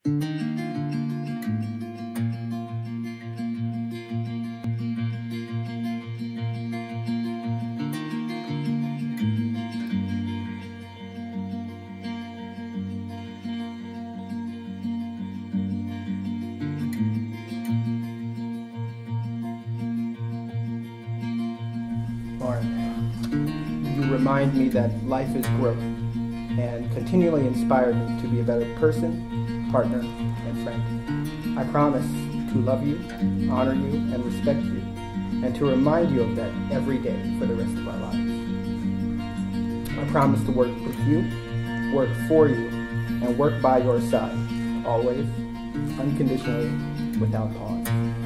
Lauren, you remind me that life is growth and continually inspire me to be a better person, partner, and friend. I promise to love you, honor you, and respect you, and to remind you of that every day for the rest of our lives. I promise to work with you, work for you, and work by your side, always, unconditionally, without pause.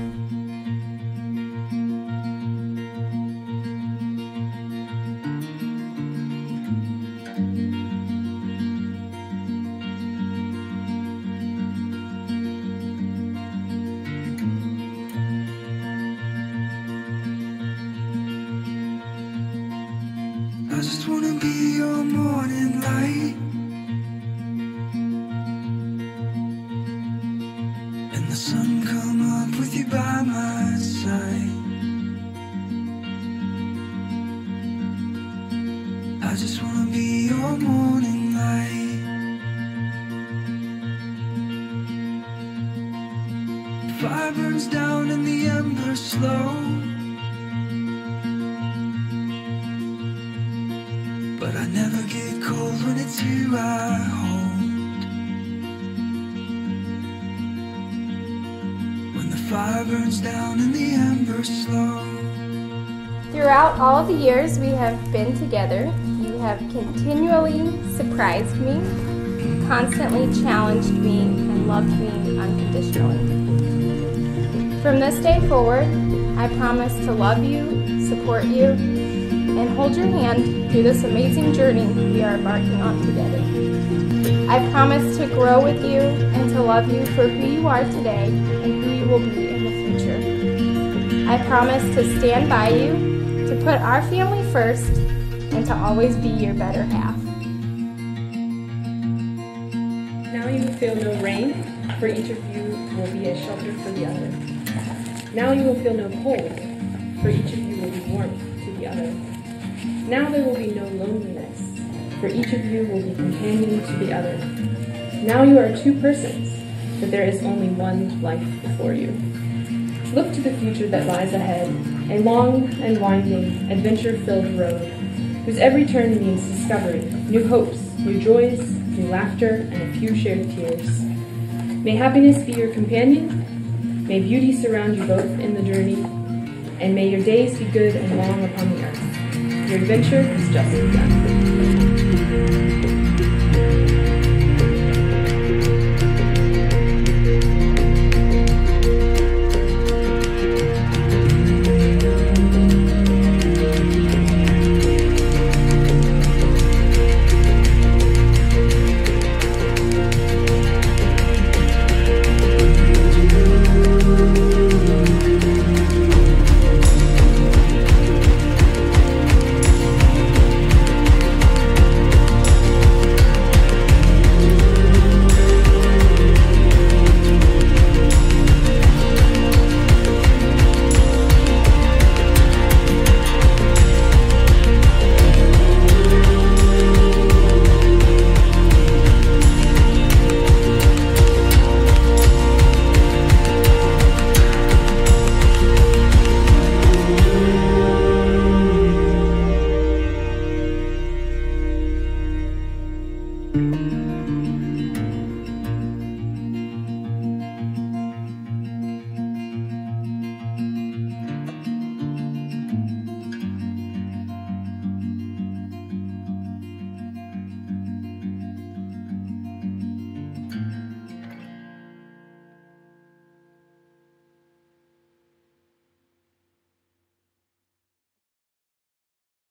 I just wanna be your morning light, and the sun come up with you by my side. I just wanna be your morning light. Fire burns down and the embers slow, but I never get cold when it's you I hold. When the fire burns down and the embers slow. Throughout all the years we have been together, you have continually surprised me, constantly challenged me, and loved me unconditionally. From this day forward, I promise to love you, support you, and hold your hand through this amazing journey we are embarking on together. I promise to grow with you and to love you for who you are today and who you will be in the future. I promise to stand by you, to put our family first, and to always be your better half. Now you will feel no rain, for each of you will be a shelter for the other. Now you will feel no cold, for each of you will be warmth to the other. Now there will be no loneliness, for each of you will be companion to the other. Now you are two persons, but there is only one life before you. Look to the future that lies ahead, a long and winding, adventure-filled road, whose every turn means discovery, new hopes, new joys, new laughter, and a few shared tears. May happiness be your companion, may beauty surround you both in the journey, and may your days be good and long upon the earth. Your adventure has just begun.